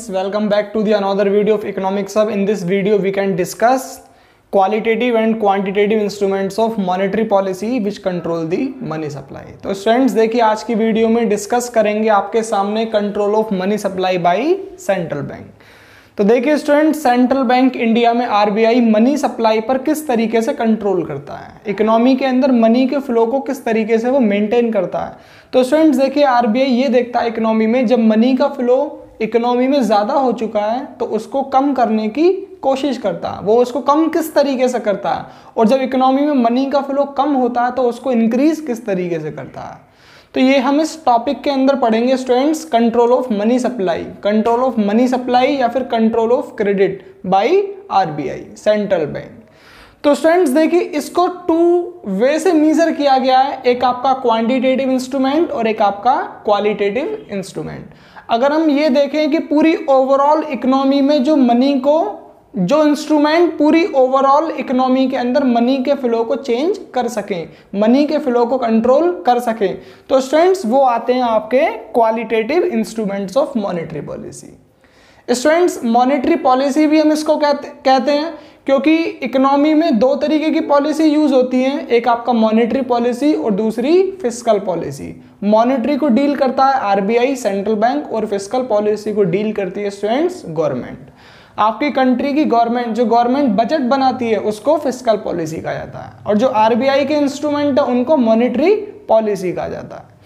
friends, welcome back to the another video of Economics Hub. In this video we can discuss qualitative and quantitative instruments of monetary policy which control the money supply. तो students देखिए आज की video में discuss करेंगे आपके सामने control of money supply by central bank. तो देखिए स्टूडेंट, सेंट्रल बैंक इंडिया में आरबीआई मनी सप्लाई पर किस तरीके से कंट्रोल करता है, इकोनॉमी के अंदर मनी के फ्लो को किस तरीके से वो मेंटेन करता है। तो स्टूडेंट्स देखिए आरबीआई ये देखता है इकोनॉमी में जब मनी का फ्लो इकोनॉमी में ज़्यादा हो चुका है तो उसको कम करने की कोशिश करता है। वो उसको कम किस तरीके से करता है, और जब इकोनॉमी में मनी का फ्लो कम होता है तो उसको इंक्रीज किस तरीके से करता है। तो ये हम इस टॉपिक के अंदर पढ़ेंगे students, control of money supply, control of money supply या फिर control of credit by RBI central bank. तो स्टूडेंट्स देखिए इसको टू वे से मेजर किया गया है, एक आपका क्वांटिटेटिव इंस्ट्रूमेंट और एक आपका क्वालिटेटिव इंस्ट्रूमेंट। अगर हम ये देखें कि पूरी ओवरऑल इकोनॉमी में जो मनी को, जो इंस्ट्रूमेंट पूरी ओवरऑल इकोनॉमी के अंदर मनी के फ्लो को चेंज कर सकें, मनी के फ्लो को कंट्रोल कर सकें, तो स्टूडेंट्स वो आते हैं आपके qualitative instruments of monetary policy. Students monetary policy भी हम इसको कहते हैं क्योंकि इकोनॉमी में दो तरीके की पॉलिसी यूज होती है, एक आपका मॉनेटरी पॉलिसी और दूसरी फिस्कल पॉलिसी। मॉनेटरी को डील करता है आरबीआई सेंट्रल बैंक और फिस्कल पॉलिसी को डील करती है स्टूडेंट्स गवर्नमेंट। आपकी कंट्री की गवर्नमेंट, जो गवर्नमेंट बजट बनाती है उसको फिस्कल पॉलिसी कहा जाता है, और जो आरबीआई के इंस्ट्रूमेंट है उनको मॉनेटरी पॉलिसी कहा जाता है।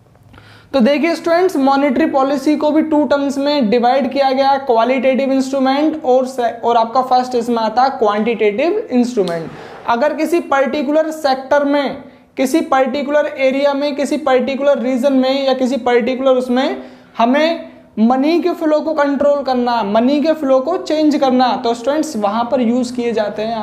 तो देखिए स्टूडेंट्स मॉनेटरी पॉलिसी को भी टू टर्म्स में डिवाइड किया गया है, क्वालिटेटिव इंस्ट्रूमेंट और आपका फर्स्ट इसमें आता है क्वांटिटेटिव इंस्ट्रूमेंट। अगर किसी पर्टिकुलर सेक्टर में, किसी पर्टिकुलर एरिया में, किसी पर्टिकुलर रीजन में या किसी पर्टिकुलर उसमें हमें मनी के फ्लो को कंट्रोल करना, मनी के फ्लो को चेंज करना, तो स्टूडेंट्स वहां पर यूज किए जाते हैं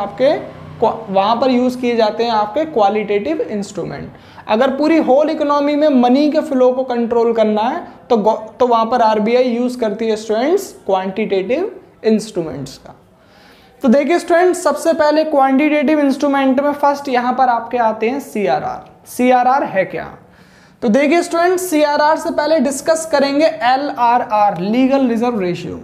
आपके क्वालिटेटिव इंस्ट्रूमेंट। अगर पूरी होल इकोनॉमी में मनी के फ्लो को कंट्रोल करना है तो वहां पर आरबीआई यूज करती है स्टूडेंट्स क्वांटिटेटिव इंस्ट्रूमेंट्स का। तो देखिए स्टूडेंट्स सबसे पहले क्वांटिटेटिव इंस्ट्रूमेंट में फर्स्ट यहां पर आपके आते हैं सीआरआर। सीआरआर है क्या? तो देखिए स्टूडेंट्स सीआरआर से पहले डिस्कस करेंगे LRR, legal reserve ratio.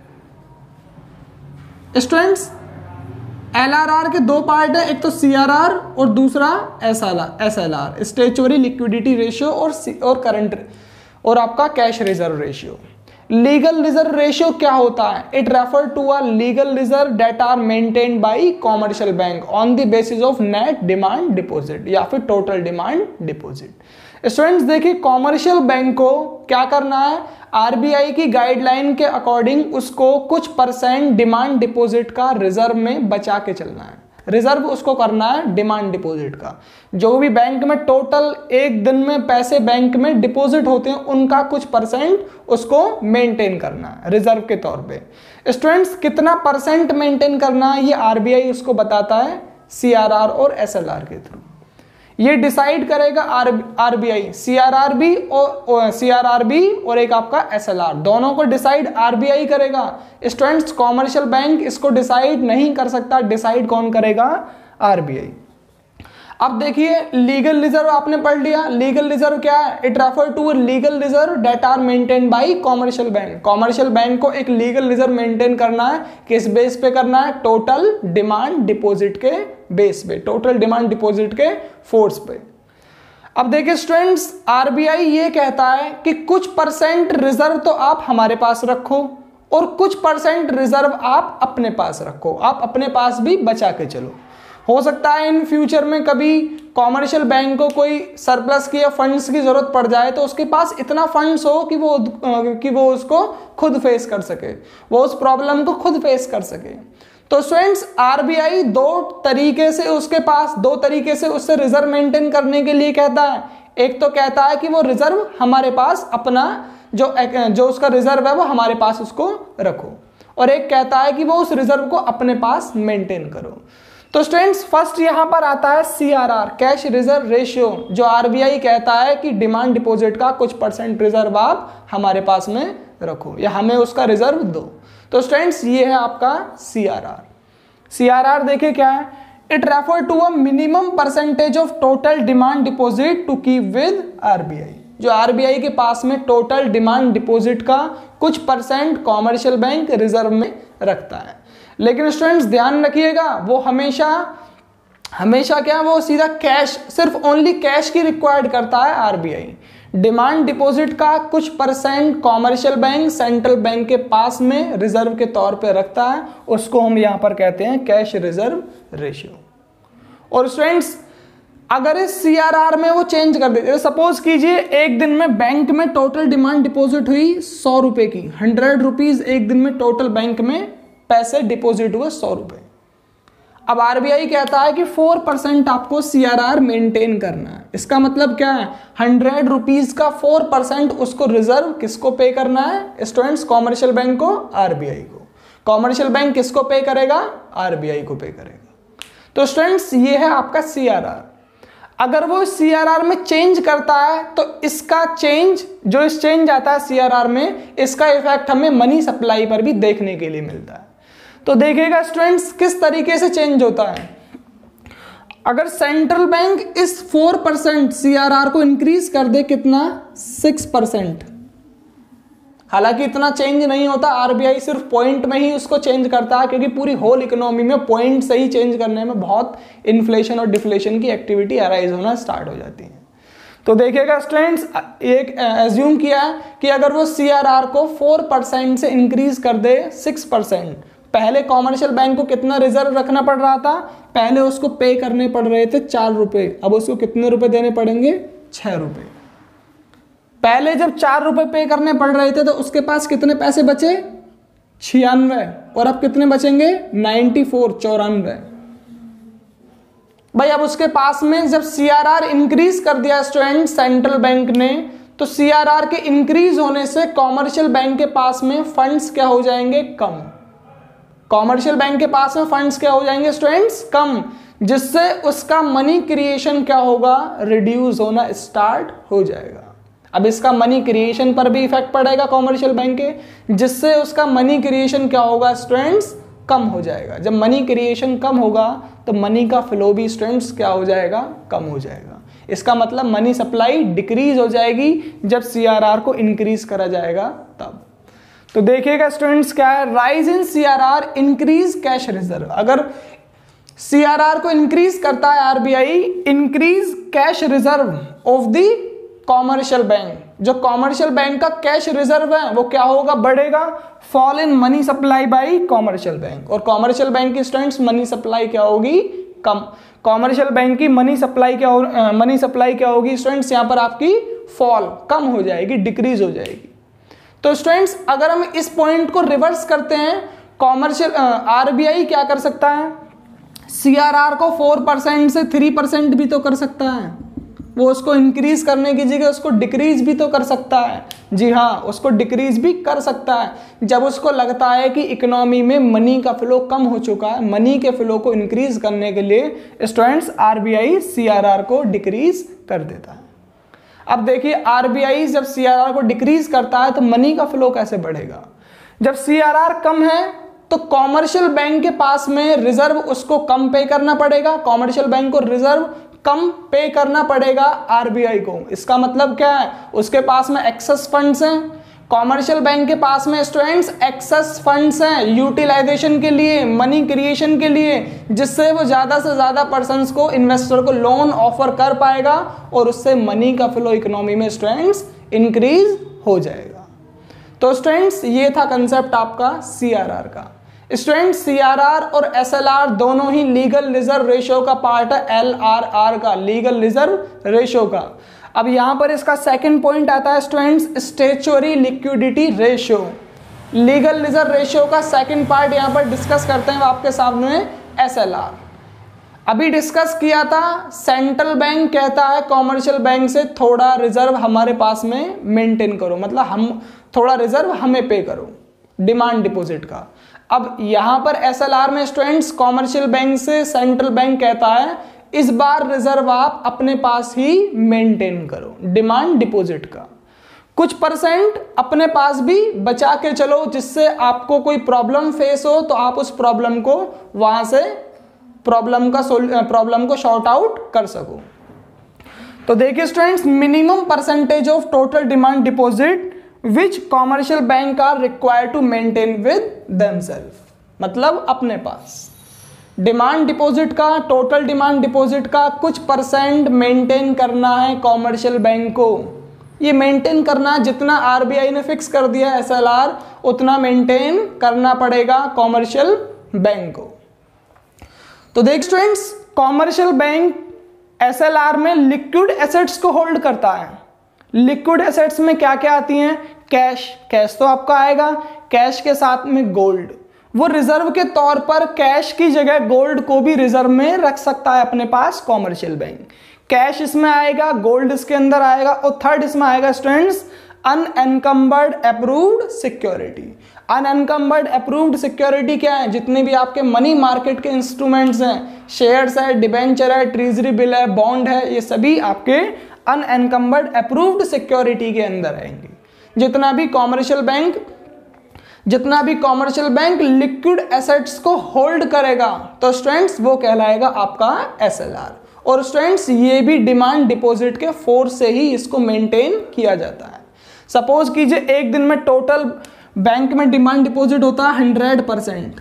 Students LRR के दो पार्ट है, एक तो सीआरआर और दूसरा एसएलआर, स्टैच्यूटरी लिक्विडिटी रेशियो और करंट और आपका cash reserve ratio. Legal reserve ratio क्या होता है? It refer to a legal reserve that are maintained by commercial bank on the basis of net demand deposit या फिर टोटल डिमांड डिपॉजिट। स्टूडेंट्स देखिए commercial bank को क्या करना है, आरबीआई की गाइडलाइन के अकॉर्डिंग उसको कुछ परसेंट डिमांड डिपॉजिट का रिजर्व में बचा के चलना है। रिजर्व उसको करना है डिमांड डिपॉजिट का। जो भी बैंक में टोटल एक दिन में पैसे बैंक में डिपॉजिट होते हैं उनका कुछ परसेंट उसको मेंटेन करना है रिजर्व के तौर पे। स्टूडेंट्स कितना परसेंट मेंटेन करना है ये आरबीआई उसको बताता है सीआरआर और एसएलआर के थ्रू। ये डिसाइड करेगा आरबीआई, सीआरआरबी और एक आपका एसएलआर, दोनों को डिसाइड आरबीआई करेगा। स्टूडेंट्स कॉमर्शियल बैंक इसको डिसाइड नहीं कर सकता, डिसाइड कौन करेगा? आरबीआई। अब देखिए लीगल रिजर्व आपने पढ़ लिया। लीगल रिजर्व क्या है? It refer to legal reserve that are maintain by commercial bank. Commercial bank को एक लीगल रिजर्व मेंटेन करना है, किस बेस पे करना है? टोटल डिमांड डिपॉजिट के बेस पे, टोटल डिमांड डिपॉजिट के फोर्स पे। अब देखिए स्टूडेंट्स आरबीआई ये कहता है कि कुछ परसेंट रिजर्व तो आप हमारे पास रखो और कुछ परसेंट रिजर्व आप अपने पास रखो, आप अपने पास भी बचा के चलो। हो सकता है इन फ्यूचर में कभी कॉमर्शियल बैंक को कोई सरप्लस की या फंड्स की जरूरत पड़ जाए तो उसके पास इतना फंड्स हो कि वो उसको खुद फेस कर सके, वो उस प्रॉब्लम को खुद फेस कर सके। तो स्टूडेंट्स आरबीआई दो तरीके से उससे रिजर्व मेंटेन करने के लिए कहता है। एक तो कहता है कि वो रिजर्व हमारे पास अपना जो उसका रिजर्व है वो हमारे पास उसको रखो, और एक कहता है कि वो उस रिजर्व को अपने पास मेंटेन करो। तो स्टूडेंट्स फर्स्ट यहां पर आता है सीआरआर, कैश रिजर्व रेशियो, जो आरबीआई कहता है कि डिमांड डिपॉजिट का कुछ परसेंट रिजर्व आप हमारे पास में रखो या हमें उसका रिजर्व दो। तो स्टूडेंट्स ये है आपका सीआरआर। सीआरआर देखिए क्या है? It refer to a minimum percentage of total demand deposit to keep with RBI. जो आरबीआई के पास में टोटल डिमांड डिपॉजिट का कुछ परसेंट कॉमर्शियल बैंक रिजर्व में रखता है। लेकिन स्टूडेंट्स ध्यान रखिएगा, वो हमेशा क्या, वो सीधा कैश, सिर्फ ओनली कैश की रिक्वायर्ड करता है आरबीआई। डिमांड डिपॉजिट का कुछ percent commercial bank central bank के पास में रिजर्व के तौर पे रखता है, उसको हम यहां पर कहते हैं कैश रिजर्व रेशियो। और स्टूडेंट्स अगर इस सीआरआर में वो चेंज कर देते, सपोज कीजिए एक दिन में बैंक में टोटल डिमांड डिपॉजिट हुई 100 रुपए की, 100 रुपीज एक दिन में टोटल बैंक में पैसे डिपॉजिट हुए 100 रुपए। अब आरबीआई कहता है कि 4% आपको सीआरआर मेंटेन करना है। इसका मतलब क्या है, 100 रुपीज का 4% उसको रिजर्व किसको पे करना है स्टूडेंट्स, कॉमर्शियल बैंक को, आरबीआई को। कॉमर्शियल बैंक किसको पे करेगा, आरबीआई को पे करेगा। तो स्टूडेंट्स ये है आपका सीआरआर। अगर वो सीआरआर में चेंज करता है तो इसका चेंज, जो इस चेंज आता है सीआरआर में, इसका इफेक्ट हमें मनी सप्लाई पर भी देखने के लिए मिलता है। तो देखिएगा स्टूडेंट्स किस तरीके से चेंज होता है। अगर सेंट्रल बैंक इस 4% सीआरआर को इंक्रीज कर दे, कितना, 6%, हालांकि इतना चेंज नहीं होता, आरबीआई सिर्फ पॉइंट में ही उसको चेंज करता है, क्योंकि पूरी होल इकोनॉमी में पॉइंट से ही चेंज करने में बहुत इन्फ्लेशन और डिफ्लेशन की एक्टिविटी अराइज होना स्टार्ट हो जाती है। तो देखिएगा स्टूडेंट्स, एक एज्यूम किया है कि अगर वो सीआरआर को 4% से इंक्रीज कर दे 6%, पहले कॉमर्शियल बैंक को कितना रिजर्व रखना पड़ रहा था, पहले उसको पे करने पड़ रहे थे 4 रुपए, अब उसको कितने रुपए देने पड़ेंगे, 6 रुपए। पहले जब 4 रुपए पे करने पड़ रहे थे तो उसके पास कितने पैसे बचे, 96, और अब कितने बचेंगे, 94। भाई अब उसके पास में जब सीआरआर इंक्रीज कर दिया स्टूडेंट सेंट्रल बैंक ने, तो सीआरआर के इंक्रीज होने से कॉमर्शियल बैंक के पास में फंड्स क्या हो जाएंगे, कम। कॉमर्शियल बैंक के पास में फंड्स क्या हो जाएंगे स्टूडेंट्स, कम, जिससे उसका मनी क्रिएशन क्या होगा, रिड्यूस होना स्टार्ट हो जाएगा। अब इसका मनी क्रिएशन पर भी इफेक्ट पड़ेगा कॉमर्शियल बैंक के, जिससे उसका मनी क्रिएशन क्या होगा स्टूडेंट्स, कम हो जाएगा। जब मनी क्रिएशन कम होगा तो मनी का फ्लो भी स्टूडेंट्स क्या हो जाएगा, कम हो जाएगा। इसका मतलब मनी सप्लाई डिक्रीज हो जाएगी जब सीआरआर को इंक्रीज करा जाएगा तब। तो देखिएगा स्टूडेंट्स क्या है, rise in CRR increase cash reserve. अगर सीआरआर को इंक्रीज करता है RBI, increase cash reserve of the commercial bank, जो कॉमर्शियल बैंक का कैश रिजर्व है वो क्या होगा, बढ़ेगा। Fall in money supply by commercial bank, और कॉमर्शियल बैंक की स्टूडेंट्स मनी सप्लाई क्या होगी, कम। कॉमर्शियल बैंक की मनी सप्लाई क्या होगी स्टूडेंट्स, यहां पर आपकी फॉल, कम हो जाएगी, डिक्रीज हो जाएगी। तो स्टूडेंट्स अगर हम इस पॉइंट को रिवर्स करते हैं, कॉमर्शियल आरबीआई क्या कर सकता है, सीआरआर को 4% से 3% भी तो कर सकता है। वो उसको इंक्रीज करने की जगह उसको डिक्रीज भी तो कर सकता है। जी हाँ, उसको डिक्रीज भी कर सकता है जब उसको लगता है कि इकोनॉमी में मनी का फ्लो कम हो चुका है। मनी के फ्लो को इंक्रीज करने के लिए स्टूडेंट्स आरबीआई सीआरआर को डिक्रीज कर देता है। अब देखिए आरबीआई जब सीआरआर को डिक्रीज करता है तो मनी का फ्लो कैसे बढ़ेगा। जब सीआरआर कम है तो कॉमर्शियल बैंक के पास में रिजर्व उसको कम पे करना पड़ेगा, कॉमर्शियल बैंक को रिजर्व कम पे करना पड़ेगा आरबीआई को। इसका मतलब क्या है, उसके पास में एक्सेस फंड्स हैं, कॉमर्शियल बैंक के पास में स्टूडेंट्स एक्सेस फंड्स हैं यूटिलाइजेशन के लिए, मनी क्रिएशन के लिए, जिससे वो ज्यादा से ज्यादा पर्संस को, इन्वेस्टर को लोन ऑफर कर पाएगा और उससे मनी का फ्लो इकोनॉमी में स्टूडेंट्स इंक्रीज हो जाएगा। तो स्टूडेंट्स ये था कंसेप्ट आपका सीआरआर का। स्टूडेंट्स सीआरआर और एसएलआर दोनों ही लीगल रिजर्व रेशियो का पार्ट है, एलआरआर का, लीगल रिजर्व रेशियो का। अब यहां पर इसका सेकंड पॉइंट आता है students statutory liquidity ratio. Legal reserve ratio का सेकंड पार्ट यहां पर डिस्कस करते हैं आपके सामने एसएलआर। अभी डिस्कस किया था, सेंट्रल बैंक कहता है कॉमर्शियल बैंक से थोड़ा रिजर्व हमारे पास में मेंटेन करो, मतलब हम थोड़ा रिजर्व हमें पे करो डिमांड डिपॉजिट का। अब यहां पर एसएलआर में स्टूडेंट्स कॉमर्शियल बैंक से सेंट्रल बैंक कहता है इस बार रिजर्व आप अपने पास ही मेंटेन करो डिमांड डिपॉजिट का, कुछ परसेंट अपने पास भी बचा के चलो, जिससे आपको कोई प्रॉब्लम फेस हो तो आप उस प्रॉब्लम को वहां से प्रॉब्लम को शॉर्ट आउट कर सको। तो देखिए students, minimum percentage of total demand deposit which commercial bank are required to maintain with themselves, मतलब अपने पास डिमांड डिपॉजिट का, टोटल डिमांड डिपॉजिट का कुछ परसेंट मेंटेन करना है कॉमर्शियल बैंक को। ये मेंटेन करना, जितना आरबीआई ने फिक्स कर दिया एसएलआर उतना मेंटेन करना पड़ेगा कॉमर्शियल बैंक को। तो देख स्टूडेंट्स, कॉमर्शियल बैंक एसएलआर में लिक्विड एसेट्स को होल्ड करता है। लिक्विड एसेट्स में क्या क्या आती हैं? कैश, कैश तो आपका आएगा, कैश के साथ में गोल्ड। वो रिजर्व के तौर पर कैश की जगह गोल्ड को भी रिजर्व में रख सकता है अपने पास कॉमर्शियल बैंक। कैश इसमें आएगा, गोल्ड इसके अंदर आएगा, और थर्ड इसमें आएगा students unencumbered approved security. Unencumbered approved security क्या है? जितने भी आपके मनी मार्केट के इंस्ट्रूमेंट्स हैं, शेयर्स है, डिबेंचर है, ट्रेजरी बिल है, बॉन्ड है, ये सभी आपके अनएनकम्बर्ड अप्रूव्ड सिक्योरिटी के अंदर आएंगे। जितना भी कॉमर्शियल बैंक लिक्विड एसेट्स को होल्ड करेगा तो स्टूडेंट्स वो कहलाएगा आपका एसएलआर। और स्टूडेंट्स ये भी डिमांड डिपॉजिट के फोर्स से ही इसको मेंटेन किया जाता है। सपोज कीजिए एक दिन में टोटल बैंक में डिमांड डिपॉजिट होता है 100%,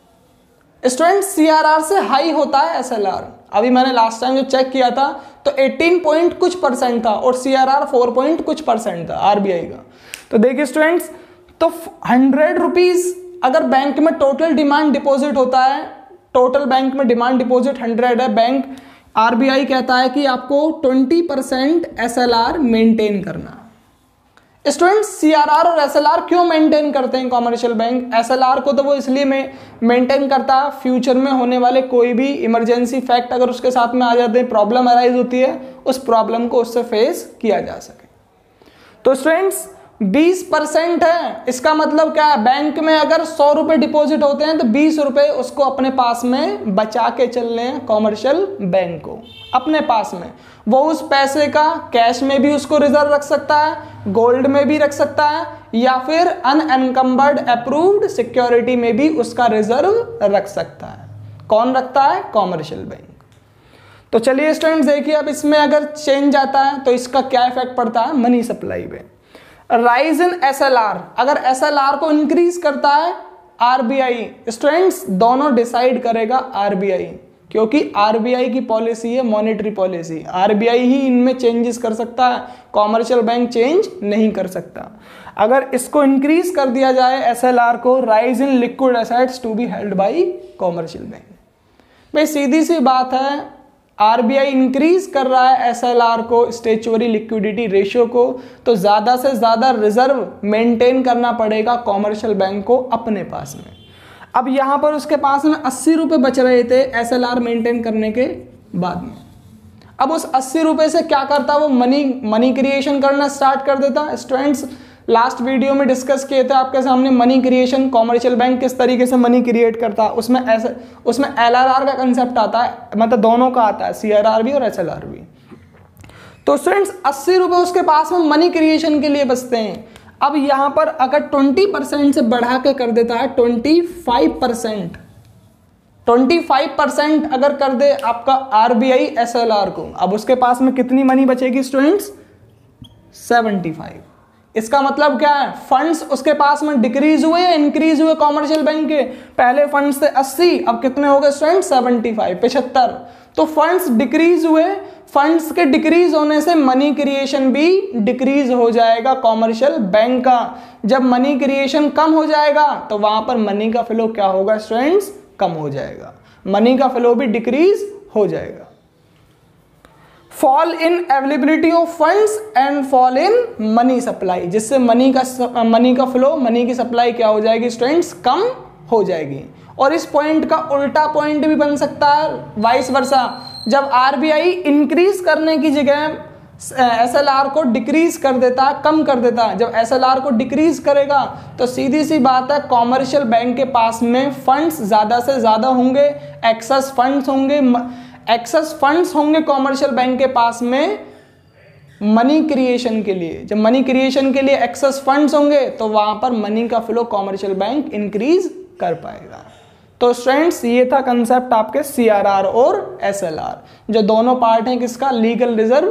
स्टूडेंट सीआरआर से हाई होता है एसएलआर। अभी मैंने लास्ट टाइम जो चेक किया था तो 18 पॉइंट कुछ परसेंट था और सीआरआर 4 पॉइंट कुछ परसेंट था आरबीआई का। तो देखिए स्टूडेंट्स, तो 100 रुपीज अगर बैंक में टोटल डिमांड डिपॉजिट होता है, टोटल बैंक में डिमांड डिपॉजिट 100 है, बैंक आरबीआई कहता है कि आपको 20% एसएलआर मेंटेन करना। स्टूडेंट्स, सीआरआर और एसएलआर क्यों मेंटेन करते हैं कॉमर्शियल बैंक? एसएलआर को तो वो इसलिए मेंटेन करता है, फ्यूचर में होने वाले कोई भी इमरजेंसी फैक्ट अगर उसके साथ में आ जाते हैं, प्रॉब्लम अराइज होती है, उस प्रॉब्लम को उससे फेस किया जा सके। तो स्टूडेंट्स 20% है, इसका मतलब क्या है? बैंक में अगर 100 रुपए डिपॉजिट होते हैं तो 20 रुपए उसको अपने पास में बचा के चलने हैं कॉमर्शियल बैंक को अपने पास में। वो उस पैसे का कैश में भी उसको रिजर्व रख सकता है, गोल्ड में भी रख सकता है, या फिर अनएनकम्बर्ड अप्रूव्ड सिक्योरिटी में भी उसका रिजर्व रख सकता है। कौन रखता है? Commercial bank. तो चलिए स्टूडेंट्स देखिए, अब इसमें अगर चेंज आता है तो इसका क्या इफेक्ट पड़ता है मनी सप्लाई पे। राइज इन एसएलआर, अगर एसएलआर को इंक्रीज करता है आरबीआई, स्टूडेंट्स दोनों डिसाइड करेगा आरबीआई, क्योंकि आरबीआई की पॉलिसी है मॉनेटरी पॉलिसी, आरबीआई ही इनमें चेंजेस कर सकता है, कॉमर्शियल बैंक चेंज नहीं कर सकता। अगर इसको इंक्रीज कर दिया जाए एसएलआर को, rise in liquid assets to be held by commercial bank, भाई सीधी सी बात है, आरबीआई इंक्रीज कर रहा है एसएलआर को, स्टेचुअरी लिक्विडिटी रेशियो को, तो ज्यादा से ज्यादा रिजर्व मेंटेन करना पड़ेगा कॉमर्शियल बैंक को अपने पास में। अब यहां पर उसके पास में 80 रुपए बच रहे थे एसएलआर मेंटेन करने के बाद में। अब उस 80 रुपए से क्या करता? वो मनी क्रिएशन करना स्टार्ट कर देता। स्टूडेंट्स लास्ट वीडियो में डिस्कस किए थे आपके सामने मनी क्रिएशन, कॉमर्शियल बैंक किस तरीके से मनी क्रिएट करता है। उसमें एलआरआर का कंसेप्ट आता है, मतलब दोनों का आता है, सीआरआर भी और एसएलआर भी। तो स्टूडेंट्स 80 रुपए उसके पास में मनी क्रिएशन के लिए बचते हैं। अब यहां पर अगर 20% से बढ़ा के कर देता है 25% अगर कर दे आपका आरबीआई एसएलआर को, अब उसके पास में कितनी मनी बचेगी स्टूडेंट्स? 75। इसका मतलब क्या है? फंड्स उसके पास में डिक्रीज हुए या इंक्रीज हुए कॉमर्शियल बैंक के? पहले फंड्स थे 80, अब कितने हो गए स्टूडेंट? 75, 75। तो फंड्स डिक्रीज हुए, फंड्स के डिक्रीज होने से मनी क्रिएशन भी डिक्रीज हो जाएगा कॉमर्शियल बैंक का। जब मनी क्रिएशन कम हो जाएगा तो वहां पर मनी का फ्लो क्या होगा स्टूडेंट्स? कम हो जाएगा, मनी का फ्लो भी डिक्रीज हो जाएगा। Fall in availability of funds and fall in money supply, जिससे मनी का फ्लो, मनी की सप्लाई क्या हो जाएगी स्टूडेंट्स? कम हो जाएगी। और इस पॉइंट का उल्टा पॉइंट भी बन सकता है, वाइस वर्सा। जब आरबीआई इंक्रीज करने की जगह एसएलआर को डिक्रीज कर देता है, कम कर देता है, जब एसएलआर को डिक्रीज करेगा तो सीधी सी बात है कॉमर्शियल बैंक के पास में फंड्स ज्यादा से ज्यादा होंगे, एक्सेस फंड्स होंगे कॉमर्शियल बैंक के पास में मनी क्रिएशन के लिए। जब मनी क्रिएशन के लिए एक्सेस फंड्स होंगे तो वहां पर मनी का फ्लो कॉमर्शियल बैंक इंक्रीज कर पाएगा। तो स्टूडेंट्स ये था कंसेप्ट आपके सीआरआर और एसएलआर, जो दोनों पार्ट हैं किसका? लीगल रिजर्व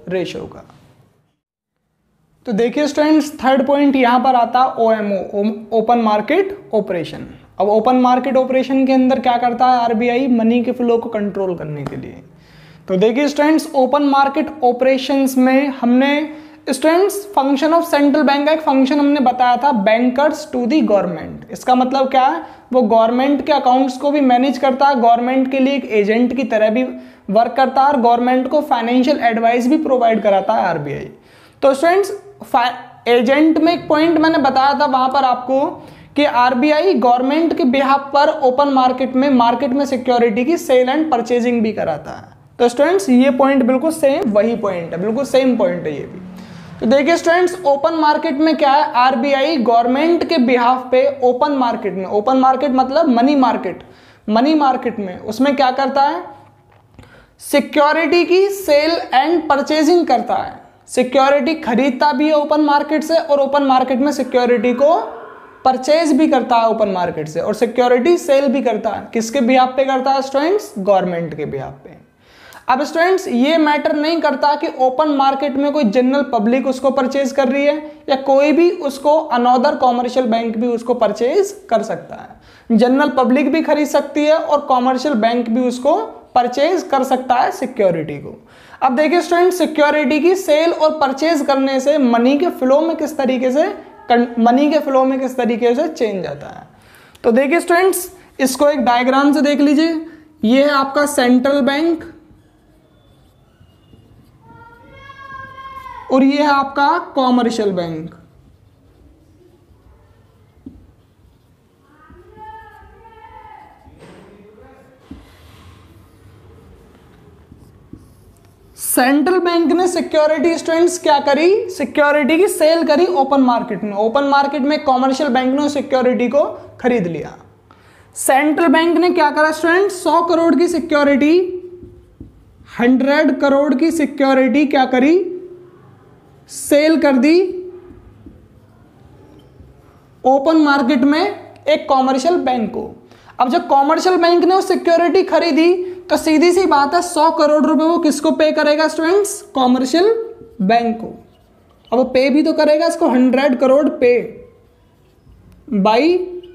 रेशियो का। तो देखिए स्टूडेंट्स, थर्ड पॉइंट यहाँ पर आता है OMO, ओपन मार्केट ऑपरेशन। अब ओपन मार्केट ऑपरेशन के अंदर क्या करता है आरबीआई, मनी के फ्लो को कंट्रोल करने के लिए। तो देखिए स्टूडेंट्स, ओपन मार्केट ऑपरेशंस में हमने students function of central bank का एक फंक्शन हमने बताया था, बैंकर्स टू दी गवर्नमेंट। इसका मतलब क्या है, वो गवर्नमेंट के अकाउंट्स को भी मैनेज करता है, गवर्नमेंट के लिए एक एजेंट की तरह भी वर्क करता है और गवर्नमेंट को फाइनेंशियल एडवाइस भी प्रोवाइड कराता है आरबीआई। तो स्टूडेंट्स, एजेंट में एक पॉइंट मैंने बताया था वहां पर आपको कि आरबीआई गवर्नमेंट के बिहाफ पर ओपन मार्केट में सिक्योरिटी की सेल एंड परचेजिंग भी कराता है। तो स्टूडेंट्स, ये पॉइंट बिल्कुल सेम वही पॉइंट है, बिल्कुल सेम पॉइंट है ये भी। तो देखिए स्टूडेंट्स, ओपन मार्केट में क्या है, आरबीआई गवर्नमेंट के बिहाफ पे ओपन मार्केट मतलब मनी मार्केट में उसमें क्या करता है, सिक्योरिटी की सेल एंड परचेजिंग करता है। सिक्योरिटी खरीदता भी है ओपन मार्केट से और ओपन मार्केट में सिक्योरिटी को परचेज भी करता है ओपन मार्केट से, और सिक्योरिटी सेल भी करता है। किसके बिहाफ पे करता है स्टूडेंट्स, गवर्नमेंट के बिहाफ पे। अब स्टूडेंट्स, ये मैटर नहीं करता कि ओपन मार्केट में कोई जनरल पब्लिक उसको परचेज कर रही है या कोई भी उसको अनदर कॉमर्शियल बैंक भी उसको परचेज कर सकता है। जनरल पब्लिक भी खरीद सकती है और कॉमर्शियल बैंक भी उसको परचेज कर सकता है सिक्योरिटी को। अब देखिए स्टूडेंट, सिक्योरिटी की सेल और परचेज करने से मनी के फ्लो में किस तरीके से चेंज आता है। तो देखिए स्टूडेंट्स, इसको एक डायग्राम से देख लीजिए। ये है आपका सेंट्रल बैंक और ये है आपका कॉमर्शियल बैंक। सेंट्रल बैंक ने सिक्योरिटी स्टूडेंट्स क्या करी, सिक्योरिटी की सेल करी ओपन मार्केट में कॉमर्शियल बैंक ने सिक्योरिटी को खरीद लिया। सेंट्रल बैंक ने क्या करा स्टूडेंट, 100 करोड़ की सिक्योरिटी, 100 करोड़ की सिक्योरिटी क्या करी, सेल कर दी ओपन मार्केट में एक कॉमर्शियल बैंक को। अब जब कॉमर्शियल बैंक ने वो सिक्योरिटी खरीदी तो सीधी सी बात है 100 करोड़ रुपए वो किसको पे करेगा स्टूडेंट्स, कॉमर्शियल बैंक को। अब वो पे भी तो करेगा इसको 100 करोड़ पे बाई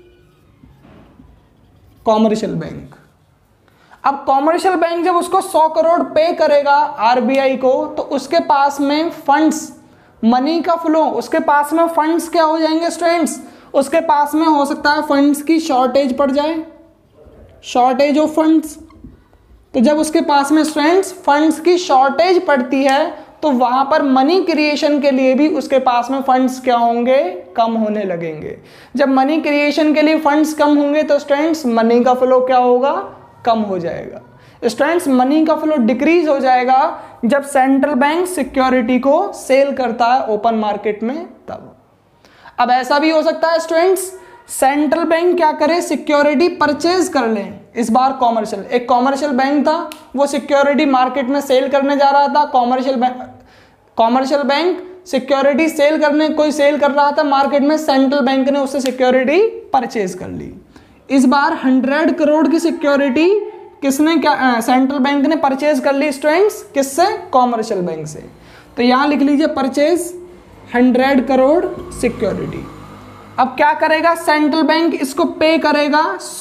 कॉमर्शियल बैंक। अब कॉमर्शियल बैंक जब उसको 100 करोड़ पे करेगा आरबीआई को, तो उसके पास में फंड्स, मनी का फ्लो, उसके पास में फंड्स क्या हो जाएंगे स्टूडेंट्स, उसके पास में हो सकता है फंड्स की शॉर्टेज पड़ जाए, शॉर्टेज ऑफ फंड्स। तो जब उसके पास में स्टूडेंट्स फंड्स की शॉर्टेज पड़ती है तो वहां पर मनी क्रिएशन के लिए भी उसके पास में फंड्स क्या होंगे, कम होने लगेंगे। जब मनी क्रिएशन के लिए फंड्स कम होंगे तो स्टूडेंट्स मनी का फ्लो क्या होगा, कम हो जाएगा। स्टूडेंट्स, मनी का फ्लो डिक्रीज हो जाएगा जब सेंट्रल बैंक सिक्योरिटी को सेल करता है ओपन मार्केट में तब। अब ऐसा भी हो सकता है स्टूडेंट्स, सेंट्रल बैंक क्या करे, सिक्योरिटी परचेज कर ले। इस बार एक कॉमर्शियल बैंक था, वो सिक्योरिटी मार्केट में सेल करने जा रहा था। कॉमर्शियल बैंक सिक्योरिटी सेल कर रहा था मार्केट में, सेंट्रल बैंक ने उससे सिक्योरिटी परचेज कर ली। इस बार 100 करोड़ की सिक्योरिटी सेंट्रल बैंक ने परचेज कर ली स्टूडेंट्स, किससे, कॉमर्शियल बैंक से। तो यहां लिख लीजिए परचेज 100 करोड़ सिक्योरिटी। अब क्या करेगा सेंट्रल बैंक, इसको पे करेगा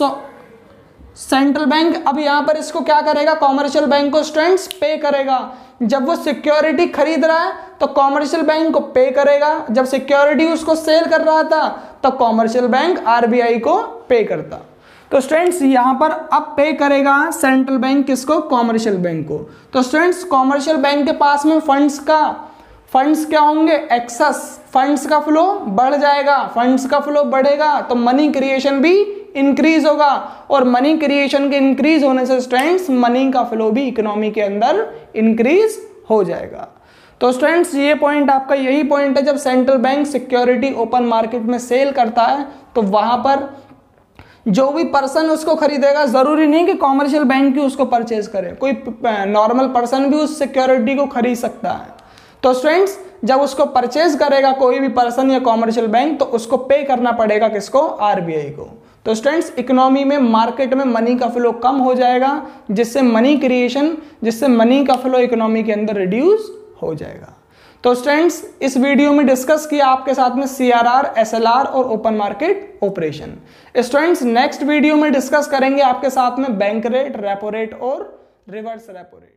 सेंट्रल बैंक। अब यहां पर इसको क्या करेगा, कॉमर्शियल बैंक को स्टूडेंट्स पे करेगा। जब वो सिक्योरिटी खरीद रहा है तो कॉमर्शियल बैंक को पे करेगा, जब सिक्योरिटी उसको सेल कर रहा था तो कॉमर्शियल बैंक आरबीआई को पे करता। तो स्टूडेंट्स यहां पर अब पे करेगा सेंट्रल बैंक किसको, कॉमर्शियल बैंक को। तो स्टूडेंट्स कॉमर्शियल बैंक के पास में फंड्स क्या होंगे, एक्सेस, फंड्स का फ्लो बढ़ जाएगा। फंड्स का फ्लो बढ़ेगा तो मनी क्रिएशन भी इंक्रीज होगा, और मनी क्रिएशन के इंक्रीज होने से स्टूडेंट्स मनी का फ्लो भी इकोनॉमी के अंदर इंक्रीज हो जाएगा। तो स्टूडेंट्स ये पॉइंट आपका यही पॉइंट है, जब central bank security open market में सेल करता है तो वहां पर जो भी पर्सन उसको खरीदेगा, जरूरी नहीं कि कॉमर्शियल बैंक ही उसको परचेज करे, कोई नॉर्मल पर्सन भी उस सिक्योरिटी को खरीद सकता है। तो स्टूडेंट्स जब उसको परचेज करेगा कोई भी पर्सन या कॉमर्शियल बैंक तो उसको पे करना पड़ेगा किसको, आरबीआई को। तो स्टूडेंट्स इकोनॉमी में, मार्केट में मनी का फ्लो कम हो जाएगा, जिससे मनी का फ्लो इकोनॉमी के अंदर रिड्यूस हो जाएगा। तो स्टूडेंट्स इस वीडियो में डिस्कस किया आपके साथ में CRR, SLR और open market operation. Students next video में डिस्कस करेंगे आपके साथ में बैंक रेट, रेपो रेट और रिवर्स रेपो रेट।